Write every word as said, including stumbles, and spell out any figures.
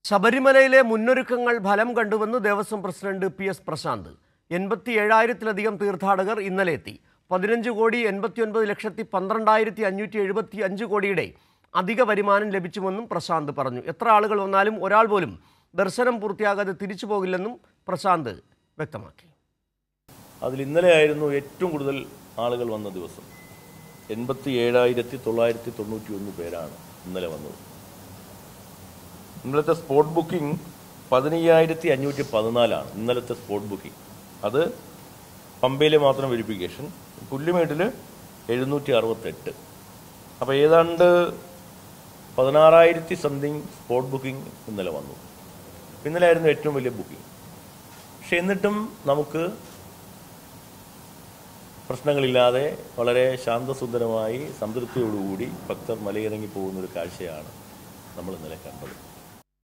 ശബരിമലയിലെ മുന്നൊരുക്കങ്ങൾ ഫലം കണ്ടുവെന്ന് Devaswom president P S Prashanth. എൺപത്തി ഏഴായിരത്തിലധികം തീർത്ഥാടകർ ഇന്നലെ എത്തി. പതിനഞ്ച് കോടി എൺപത്തി ഒൻപത് ലക്ഷത്തി പന്ത്രണ്ടായിരത്തി അഞ്ഞൂറ്റി എഴുപത്തി അഞ്ച് കോടിയുടെ അധിക വരുമാനം ലഭിച്ചുവെന്നും പ്രശാന്ത് പറഞ്ഞു. എത്ര ആളുകൾ വന്നാലും ഒരാൾ പോലും ദർശനം പൂർത്തിയാകാതെ തിരിച്ചു പോകില്ലെന്നും പ്രശാന്ത് വ്യക്തമാക്കി. അതിൽ ഇന്നലെ ആയിരുന്നു ഏറ്റവും കൂടുതൽ ആളുകൾ വന്ന ദിവസം. എൺപത്തി ഏഴായിരത്തി തൊള്ളായിരത്തി തൊണ്ണൂറ്റി ഒന്ന് പേരാണ് ഇന്നലെ വന്നത്. ഇന്നലത്തെ സ്പോട്ട് ബുക്കിംഗ് പതിനയ്യായിരത്തി അഞ്ഞൂറ്റി പതിനാലാണ് ഇന്നലത്തെ സ്പോട്ട് ബുക്കിംഗ്. അത് പമ്പയിലെ മാത്രം വെരിഫിക്കേഷൻ. പുല്ലുമേട്ടിൽ എഴുന്നൂറ്റി അറുപത്തെട്ട്. അപ്പോൾ ഏതാണ്ട് പതിനാറായിരത്തി സംതിങ് സ്പോട്ട് ബുക്കിംഗ് ഇന്നലെ വന്നു. ഇന്നലെ ആയിരുന്നു ഏറ്റവും വലിയ ബുക്കിംഗ്. പക്ഷെ എന്നിട്ടും നമുക്ക് പ്രശ്നങ്ങളില്ലാതെ വളരെ ശാന്തസുന്ദരമായി സംതൃപ്തിയോടുകൂടി ഭക്തർ മലയിറങ്ങി പോകുന്നൊരു കാഴ്ചയാണ് നമ്മൾ ഇന്നലെ കണ്ടത്.